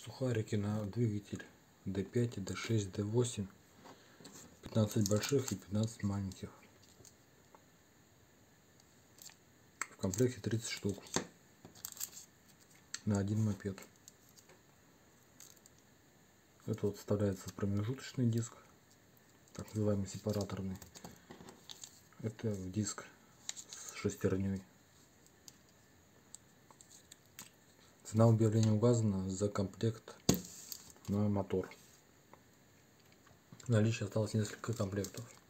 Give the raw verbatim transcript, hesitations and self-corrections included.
Сухарики на двигатель дэ пять, дэ шесть, дэ восемь. пятнадцать больших и пятнадцать маленьких. В комплекте тридцать штук. На один мопед. Это вот вставляется в промежуточный диск, так называемый сепараторный. Это в диск с шестерней. Цена объявления указана за комплект на мотор. В наличии осталось несколько комплектов.